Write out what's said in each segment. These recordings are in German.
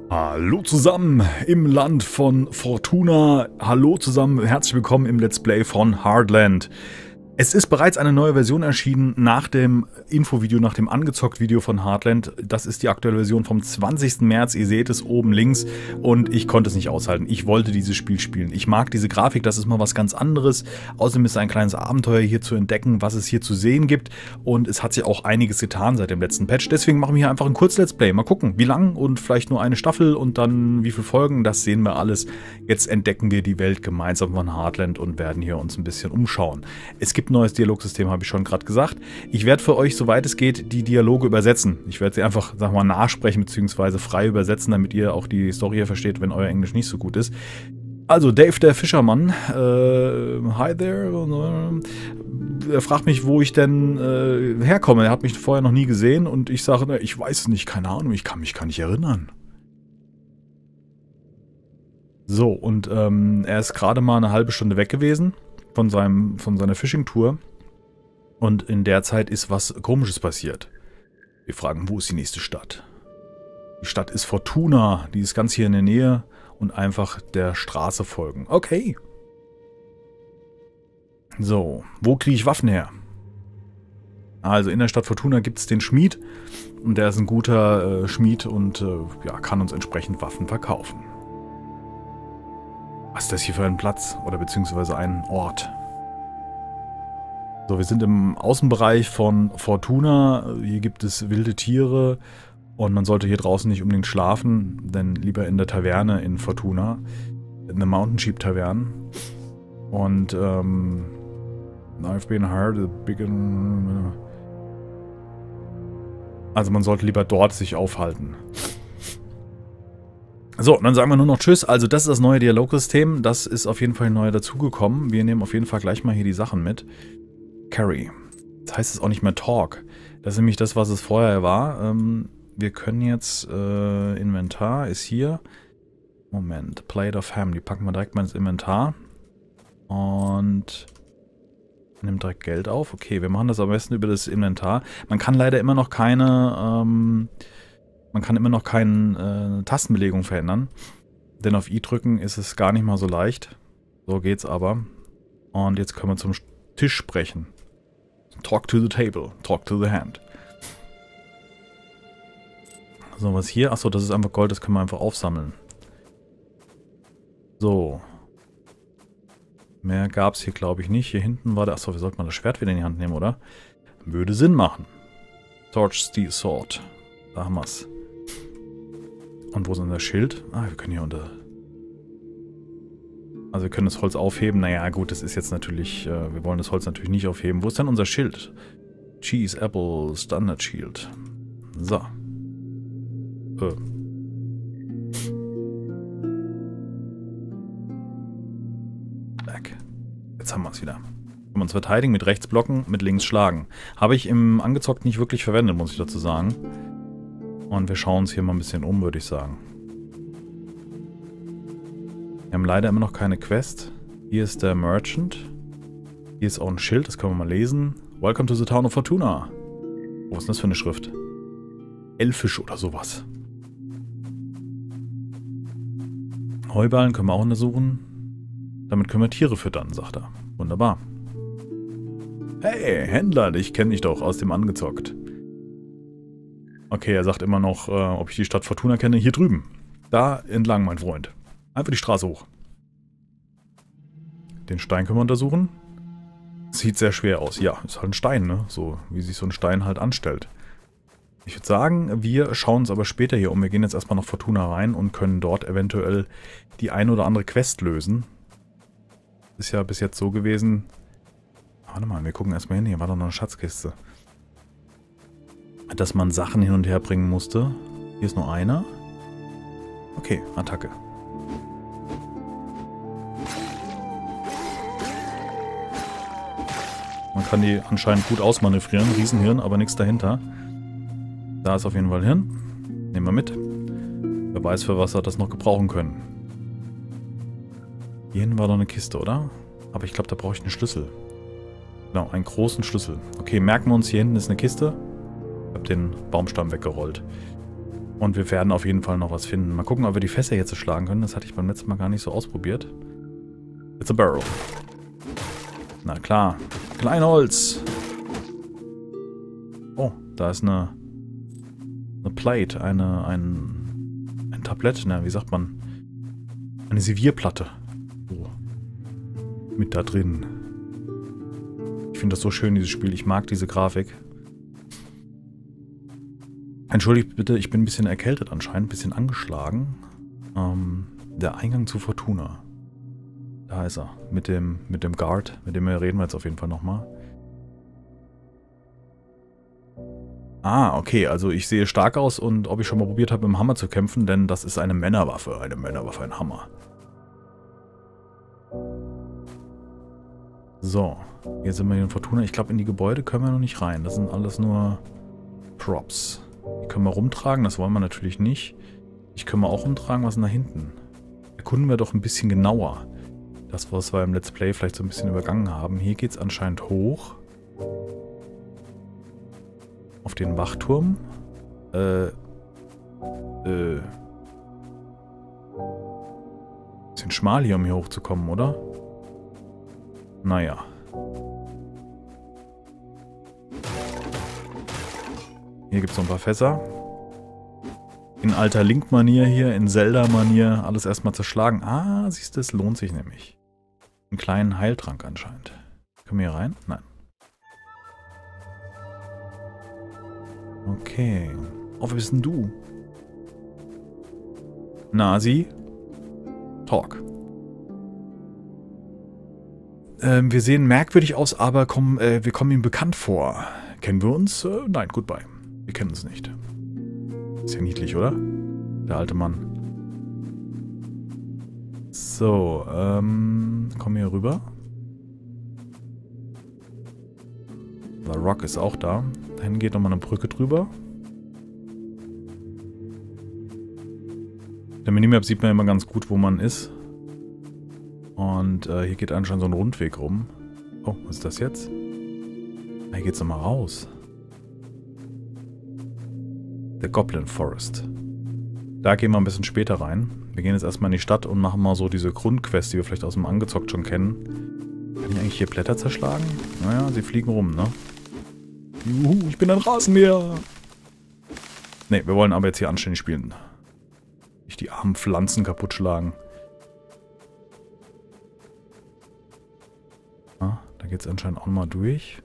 Hallo zusammen im Land von Fortuna. Hallo zusammen, herzlich willkommen im Let's Play von Heartland. Es ist bereits eine neue Version erschienen nach dem Infovideo, nach dem Angezockt-Video von Heartland. Das ist die aktuelle Version vom 20. März, ihr seht es oben links und ich konnte es nicht aushalten. Ich wollte dieses Spiel spielen. Ich mag diese Grafik, das ist mal was ganz anderes. Außerdem ist es ein kleines Abenteuer hier zu entdecken, was es hier zu sehen gibt und es hat sich auch einiges getan seit dem letzten Patch. Deswegen machen wir hier einfach ein Kurz-Let's Play. Mal gucken, wie lang und vielleicht nur eine Staffel und dann wie viele Folgen, das sehen wir alles. Jetzt entdecken wir die Welt gemeinsam von Heartland und werden hier uns ein bisschen umschauen. Es gibt neues Dialogsystem, habe ich schon gerade gesagt. Ich werde für euch, soweit es geht, die Dialoge übersetzen. Ich werde sie einfach, sagen wir mal, nachsprechen bzw. frei übersetzen, damit ihr auch die Story hier versteht, wenn euer Englisch nicht so gut ist. Also Dave, der Fischermann, hi there, er fragt mich, wo ich denn herkomme. Er hat mich vorher noch nie gesehen und ich sage, ich weiß es nicht, keine Ahnung, ich kann mich gar nicht erinnern. So, und er ist gerade mal eine halbe Stunde weg gewesen von seiner Fishing-Tour. Und in der Zeit ist was Komisches passiert. Wir fragen, wo ist die nächste Stadt? Die Stadt ist Fortuna, die ist ganz hier in der Nähe und einfach der Straße folgen. Okay. So, wo kriege ich Waffen her? Also in der Stadt Fortuna gibt es den Schmied und der ist ein guter Schmied und ja, kann uns entsprechend Waffen verkaufen. Was ist das hier für ein Platz oder beziehungsweise ein Ort? So, wir sind im Außenbereich von Fortuna. Hier gibt es wilde Tiere und man sollte hier draußen nicht unbedingt schlafen, denn lieber in der Taverne in Fortuna, in der Mountain Sheep Taverne. Und I've been hired a big... Also man sollte lieber dort sich aufhalten. So, dann sagen wir nur noch Tschüss. Also das ist das neue Dialogsystem. Das ist auf jeden Fall neu dazugekommen. Wir nehmen auf jeden Fall gleich mal hier die Sachen mit. Carry. Das heißt es auch nicht mehr Talk. Das ist nämlich das, was es vorher war. Wir können jetzt, Inventar ist hier. Moment, Plate of Ham. Die packen wir direkt mal ins Inventar. Und nimmt direkt Geld auf. Okay, wir machen das am besten über das Inventar. Man kann leider immer noch keine, Tastenbelegung verändern. Denn auf I drücken ist es gar nicht mal so leicht. So geht's aber. Und jetzt können wir zum Tisch sprechen. Talk to the table, talk to the hand. So, was hier? Achso, das ist einfach Gold, das können wir einfach aufsammeln. So. Mehr gab es hier, glaube ich, nicht. Hier hinten war der... Achso, wir sollten mal das Schwert wieder in die Hand nehmen, oder? Würde Sinn machen. Torch Steel Sword. Da haben wir es. Und wo ist unser Schild? Ah, wir können hier unter... Also wir können das Holz aufheben. Naja, gut, das ist jetzt natürlich... wir wollen das Holz natürlich nicht aufheben. Wo ist denn unser Schild? Cheese, Apple, Standard Shield. So. Back. Jetzt haben wir es wieder. Können wir uns verteidigen, mit rechts blocken, mit links schlagen. Habe ich im Angezockt nicht wirklich verwendet, muss ich dazu sagen. Und wir schauen uns hier mal ein bisschen um, würde ich sagen. Wir haben leider immer noch keine Quest. Hier ist der Merchant. Hier ist auch ein Schild, das können wir mal lesen. Welcome to the town of Fortuna. Was ist das für eine Schrift? Elfisch oder sowas. Heuballen können wir auch untersuchen. Damit können wir Tiere füttern, sagt er. Wunderbar. Hey, Händler, ich kenne dich doch aus dem Angezockt. Okay, er sagt immer noch, ob ich die Stadt Fortuna kenne. Hier drüben. Da entlang, mein Freund. Einfach die Straße hoch. Den Stein können wir untersuchen. Sieht sehr schwer aus. Ja, ist halt ein Stein, ne? So, wie sich so ein Stein halt anstellt. Ich würde sagen, wir schauen uns aber später hier um. Wir gehen jetzt erstmal nach Fortuna rein und können dort eventuell die ein oder andere Quest lösen. Ist ja bis jetzt so gewesen... Warte mal, wir gucken erstmal hin. Hier war doch noch eine Schatzkiste. Dass man Sachen hin und her bringen musste. Hier ist nur einer. Okay, Attacke. Man kann die anscheinend gut ausmanövrieren. Riesenhirn, aber nichts dahinter. Da ist auf jeden Fall Hirn. Nehmen wir mit. Wer weiß, für was wir das noch gebrauchen können. Hierhin war doch eine Kiste, oder? Aber ich glaube, da brauche ich einen Schlüssel. Genau, einen großen Schlüssel. Okay, merken wir uns, hier hinten ist eine Kiste. Ich habe den Baumstamm weggerollt. Und wir werden auf jeden Fall noch was finden. Mal gucken, ob wir die Fässer jetzt schlagen können. Das hatte ich beim letzten Mal gar nicht so ausprobiert. It's a barrel. Na klar. Kleinholz. Oh, da ist eine Plate. Ein Tablett. Na, wie sagt man? Eine Servierplatte. Oh. Mit da drin. Ich finde das so schön, dieses Spiel. Ich mag diese Grafik. Entschuldigt bitte, ich bin ein bisschen erkältet anscheinend, ein bisschen angeschlagen. Der Eingang zu Fortuna. Da ist er. Mit dem Guard, mit dem reden wir jetzt auf jeden Fall nochmal. Ah, okay, also ich sehe stark aus und ob ich schon mal probiert habe, mit dem Hammer zu kämpfen, denn das ist eine Männerwaffe. Eine Männerwaffe, ein Hammer. So, hier sind wir hier in Fortuna. Ich glaube, in die Gebäude können wir noch nicht rein. Das sind alles nur Props. Die können wir rumtragen, das wollen wir natürlich nicht. Ich können wir auch rumtragen, was ist denn da hinten? Erkunden wir doch ein bisschen genauer. Das, was wir im Let's Play vielleicht so ein bisschen übergangen haben. Hier geht es anscheinend hoch. Auf den Wachturm. Bisschen schmal hier, um hier hochzukommen, oder? Naja. Hier gibt es noch ein paar Fässer. In alter Link-Manier hier, in Zelda-Manier, alles erstmal zerschlagen. Ah, siehst du, es lohnt sich nämlich. Einen kleinen Heiltrank anscheinend. Können wir hier rein? Nein. Okay. Oh, wer bist denn du? Nasi? Talk. Wir sehen merkwürdig aus, aber wir kommen ihm bekannt vor. Kennen wir uns? Nein, goodbye. Wir kennen uns nicht. Ist ja niedlich, oder? Der alte Mann. So, kommen wir hier rüber. The Rock ist auch da. Dahin geht nochmal eine Brücke drüber. Der Minimap sieht man immer ganz gut, wo man ist. Und hier geht anscheinend so ein Rundweg rum. Oh, was ist das jetzt? Hier geht's nochmal raus. The Goblin Forest. Da gehen wir ein bisschen später rein. Wir gehen jetzt erstmal in die Stadt und machen mal so diese Grundquest, die wir vielleicht aus dem Angezockt schon kennen. Kann ich eigentlich hier Blätter zerschlagen? Naja, sie fliegen rum, ne? Juhu, ich bin ein Rasenmäher! Ne, wir wollen aber jetzt hier anständig spielen. Nicht die armen Pflanzen kaputt schlagen. Ah, da geht es anscheinend auch mal durch.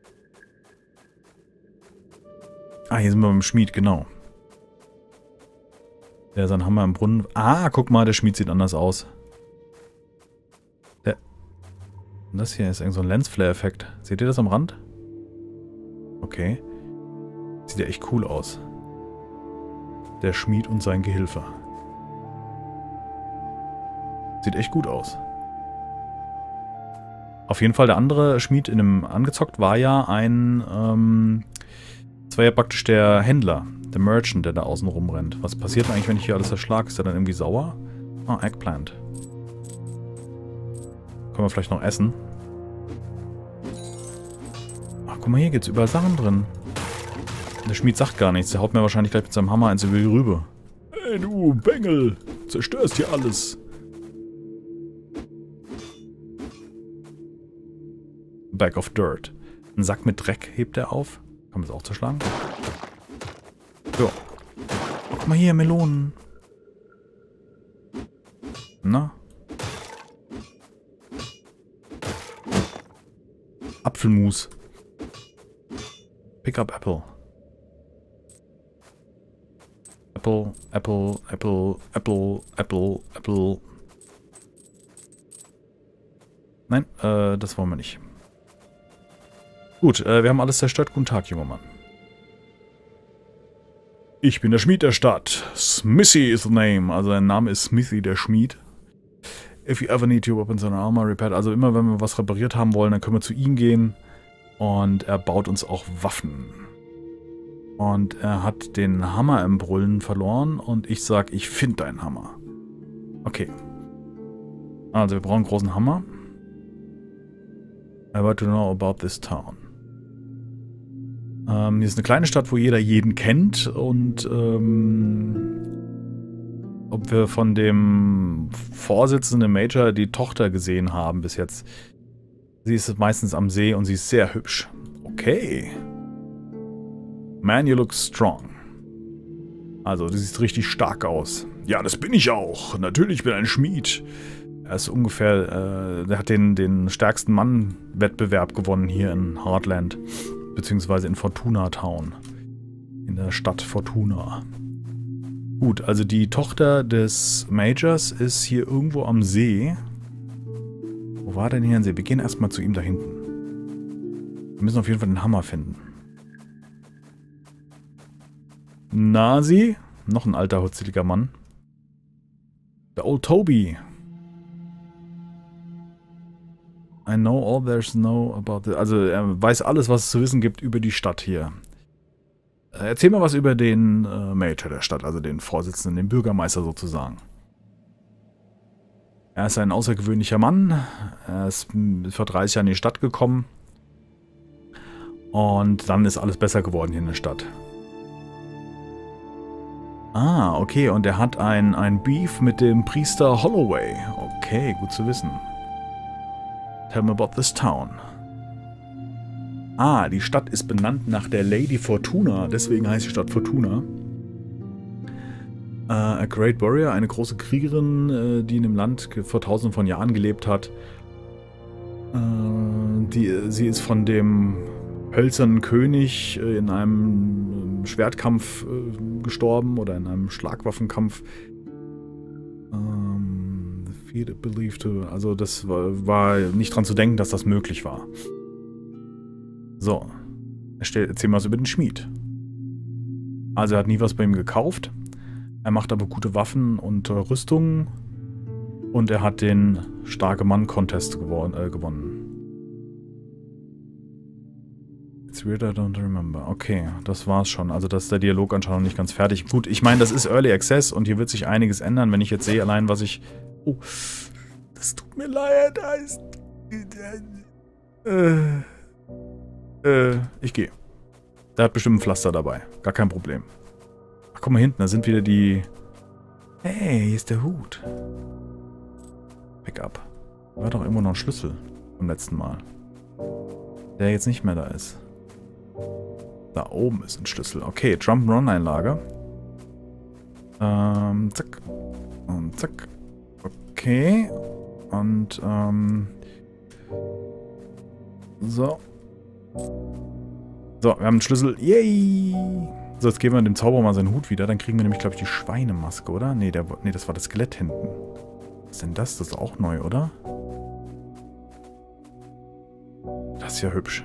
Ah, hier sind wir beim Schmied, genau. Der ist ein Hammer im Brunnen. Ah, guck mal, der Schmied sieht anders aus. Das hier ist irgend so ein Lensflare-Effekt. Seht ihr das am Rand? Okay. Sieht ja echt cool aus. Der Schmied und sein Gehilfe. Sieht echt gut aus. Auf jeden Fall, der andere Schmied in dem Angezockt war ja das war ja praktisch der Händler, der Merchant, der da außen rumrennt. Was passiert denn eigentlich, wenn ich hier alles erschlage? Ist der dann irgendwie sauer? Ah, Eggplant. Können wir vielleicht noch essen? Ach, guck mal, hier geht's überall Sachen drin. Der Schmied sagt gar nichts. Der haut mir wahrscheinlich gleich mit seinem Hammer eins über die Rübe. Hey du, Bengel! Zerstörst hier alles! Bag of Dirt. Ein Sack mit Dreck hebt er auf. Kann man das auch zerschlagen? So. Guck mal hier, Melonen. Na? Apfelmus. Pick up Apple. Apple, Apple, Apple, Apple, Apple, Apple. Nein, das wollen wir nicht. Gut, wir haben alles zerstört. Guten Tag, junger Mann. Ich bin der Schmied der Stadt. Smithy is the name. Also sein Name ist Smithy, der Schmied. If you ever need your weapons and armor repaired. Also immer, wenn wir was repariert haben wollen, dann können wir zu ihm gehen. Und er baut uns auch Waffen. Und er hat den Hammer im Brüllen verloren. Und ich sag, ich finde deinen Hammer. Okay. Also wir brauchen einen großen Hammer. I want to know about this town. Hier ist eine kleine Stadt, wo jeder jeden kennt und ob wir von dem Vorsitzenden Major die Tochter gesehen haben bis jetzt. Sie ist meistens am See und sie ist sehr hübsch. Okay. Man, you look strong. Also, du siehst richtig stark aus. Ja, das bin ich auch. Natürlich bin ich ein Schmied. Er ist ungefähr, der hat den stärksten Mann-Wettbewerb gewonnen hier in Heartland. Beziehungsweise in Fortuna Town. In der Stadt Fortuna. Gut, also die Tochter des Majors ist hier irgendwo am See. Wo war denn hier ein See? Wir gehen erstmal zu ihm da hinten. Wir müssen auf jeden Fall den Hammer finden. Nasi? Noch ein alter, hutzeliger Mann. Der Old Toby. I know all there's know about it. Also er weiß alles, was es zu wissen gibt über die Stadt hier. Erzähl mal was über den Major der Stadt, also den Vorsitzenden, den Bürgermeister sozusagen. Er ist ein außergewöhnlicher Mann. Er ist vor 30 Jahren in die Stadt gekommen. Und dann ist alles besser geworden hier in der Stadt. Ah, okay. Und er hat ein Beef mit dem Priester Holloway. Okay, gut zu wissen. Tell me about this town. Ah, die Stadt ist benannt nach der Lady Fortuna. Deswegen heißt die Stadt Fortuna. A Great Warrior, eine große Kriegerin, die in dem Land vor tausenden von Jahren gelebt hat. Sie ist von dem hölzernen König in einem Schwertkampf gestorben oder in einem Schlagwaffenkampf. Also das war nicht dran zu denken, dass das möglich war. So, erzähl mal was über den Schmied. Also er hat nie was bei ihm gekauft. Er macht aber gute Waffen und Rüstungen. Und er hat den Starke Mann-Contest gewonnen. It's weird, I don't remember. Okay, das war's schon. Also das ist der Dialog anscheinend noch nicht ganz fertig. Gut, ich meine, das ist Early Access und hier wird sich einiges ändern, wenn ich jetzt sehe, allein was ich... Oh, das tut mir leid. Da ist... Ich gehe. Der hat bestimmt ein Pflaster dabei. Gar kein Problem. Ach, guck mal hinten, da sind wieder die... Hey, hier ist der Hut. Pickup. Da war doch irgendwo noch ein Schlüssel vom letzten Mal. Der jetzt nicht mehr da ist. Da oben ist ein Schlüssel. Okay, Jump'n'Run-Einlage. Zack. Und zack. Okay. Und, so. So, wir haben einen Schlüssel. Yay! So, jetzt geben wir dem Zauberer mal seinen Hut wieder. Dann kriegen wir nämlich, glaube ich, die Schweinemaske, oder? Nee, das war das Skelett hinten. Was ist denn das? Das ist auch neu, oder? Das ist ja hübsch.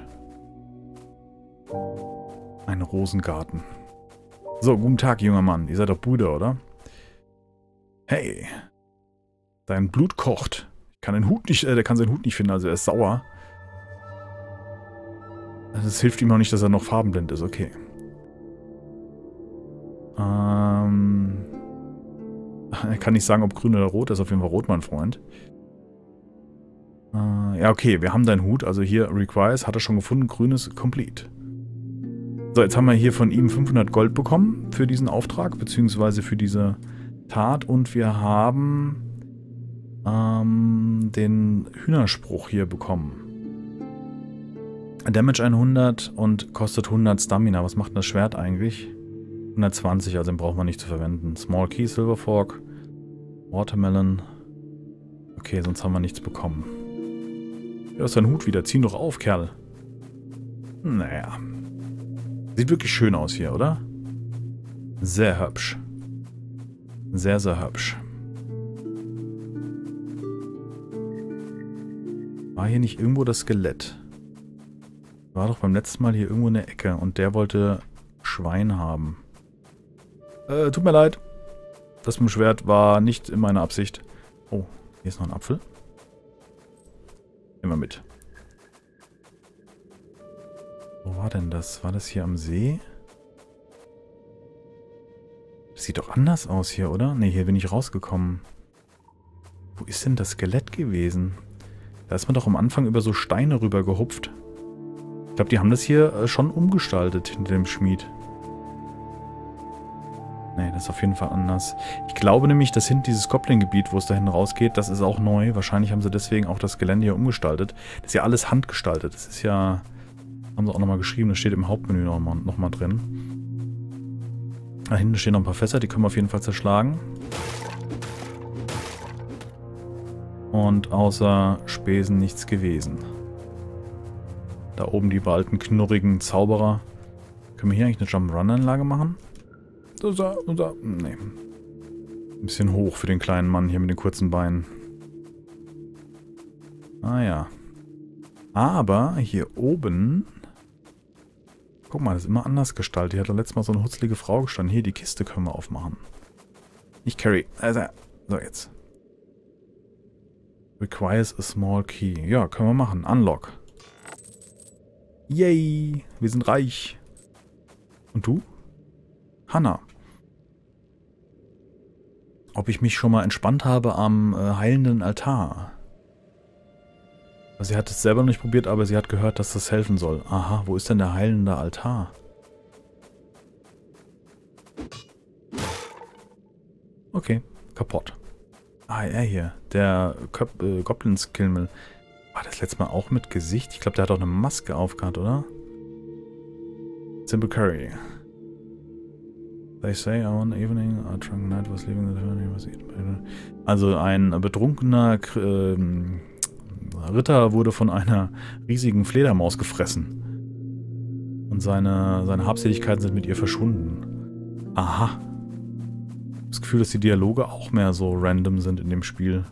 Ein Rosengarten. So, guten Tag, junger Mann. Ihr seid doch Brüder, oder? Hey. Dein Blut kocht. Der kann seinen Hut nicht finden, also er ist sauer. Das hilft ihm auch nicht, dass er noch farbenblind ist, okay. Er kann nicht sagen, ob grün oder rot. Er ist auf jeden Fall rot, mein Freund. Ja, okay, wir haben deinen Hut. Also hier, requires, hat er schon gefunden. Grün ist complete. So, jetzt haben wir hier von ihm 500 Gold bekommen für diesen Auftrag, beziehungsweise für diese Tat. Und wir haben den Hühnerspruch hier bekommen. Damage 100 und kostet 100 Stamina. Was macht denn das Schwert eigentlich? 120, also den braucht man nicht zu verwenden. Small Key, Silver Fork, Watermelon. Okay, sonst haben wir nichts bekommen. Ja, ist dein Hut wieder. Zieh ihn doch auf, Kerl. Naja. Sieht wirklich schön aus hier, oder? Sehr hübsch. Sehr, sehr hübsch. War hier nicht irgendwo das Skelett? War doch beim letzten Mal hier irgendwo in der Ecke und der wollte Schwein haben. Tut mir leid. Das mit dem Schwert war nicht in meiner Absicht. Oh, hier ist noch ein Apfel. Nehmen wir mit. Wo war denn das? War das hier am See? Das sieht doch anders aus hier, oder? Ne, hier bin ich rausgekommen. Wo ist denn das Skelett gewesen? Da ist man doch am Anfang über so Steine rüber gehupft. Ich glaube, die haben das hier schon umgestaltet hinter dem Schmied. Nee, das ist auf jeden Fall anders. Ich glaube nämlich, dass hinten dieses Goblin-Gebiet, wo es da hinten rausgeht, das ist auch neu. Wahrscheinlich haben sie deswegen auch das Gelände hier umgestaltet. Das ist ja alles handgestaltet. Das ist ja... Haben sie auch nochmal geschrieben, das steht im Hauptmenü nochmal drin. Da hinten stehen noch ein paar Fässer, die können wir auf jeden Fall zerschlagen. Und außer Spesen nichts gewesen. Da oben die alten knurrigen Zauberer. Können wir hier eigentlich eine Jump-Run-Anlage machen? Nee. Ein bisschen hoch für den kleinen Mann hier mit den kurzen Beinen. Ah ja. Aber hier oben... Guck mal, das ist immer anders gestaltet. Hier hat doch letztes Mal so eine hutzlige Frau gestanden. Hier, die Kiste können wir aufmachen. Nicht carry. Also, so jetzt. Requires a small key. Ja, können wir machen. Unlock. Yay! Wir sind reich. Und du? Hannah. Ob ich mich schon mal entspannt habe am heilenden Altar. Sie hat es selber noch nicht probiert, aber sie hat gehört, dass das helfen soll. Aha, wo ist denn der heilende Altar? Okay, kaputt. Ah, er hier. Der Goblin-Skillmill. War das letzte Mal auch mit Gesicht? Ich glaube, der hat auch eine Maske aufgehabt, oder? Simple Curry. They say on evening a drunken knight was leaving the tavern, he was eaten. Also ein betrunkener Ritter wurde von einer riesigen Fledermaus gefressen. Und seine Habseligkeiten sind mit ihr verschwunden. Aha. Das Gefühl, dass die Dialoge auch mehr so random sind in dem Spiel.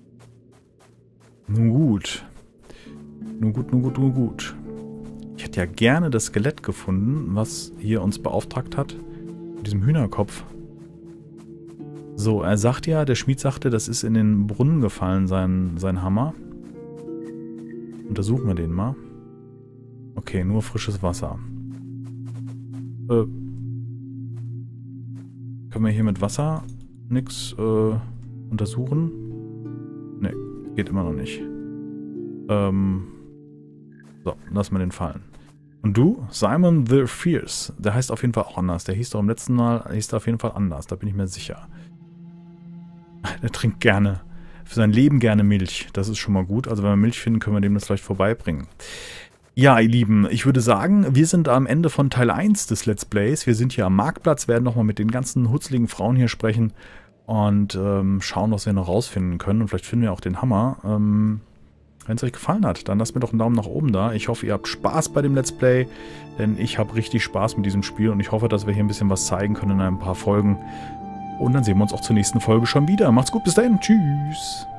Nun gut. Nun gut. Ich hätte ja gerne das Skelett gefunden, was hier uns beauftragt hat. Mit diesem Hühnerkopf. So, er sagt ja, der Schmied sagte, das ist in den Brunnen gefallen, sein Hammer. Untersuchen wir den mal. Okay, nur frisches Wasser. Können wir hier mit Wasser nichts untersuchen? Ne, geht immer noch nicht. So, lassen wir den fallen. Und du? Simon the Fierce. Der heißt auf jeden Fall auch anders. Der hieß doch im letzten Mal, auf jeden Fall anders. Da bin ich mir sicher. Der trinkt gerne. Für sein Leben gerne Milch. Das ist schon mal gut. Also wenn wir Milch finden, können wir dem das vielleicht vorbeibringen. Ja, ihr Lieben, ich würde sagen, wir sind am Ende von Teil 1 des Let's Plays. Wir sind hier am Marktplatz, werden nochmal mit den ganzen hutzligen Frauen hier sprechen und schauen, was wir noch rausfinden können. Und vielleicht finden wir auch den Hammer. Wenn es euch gefallen hat, dann lasst mir doch einen Daumen nach oben da. Ich hoffe, ihr habt Spaß bei dem Let's Play, denn ich habe richtig Spaß mit diesem Spiel und ich hoffe, dass wir hier ein bisschen was zeigen können in ein paar Folgen. Und dann sehen wir uns auch zur nächsten Folge schon wieder. Macht's gut, bis dahin. Tschüss.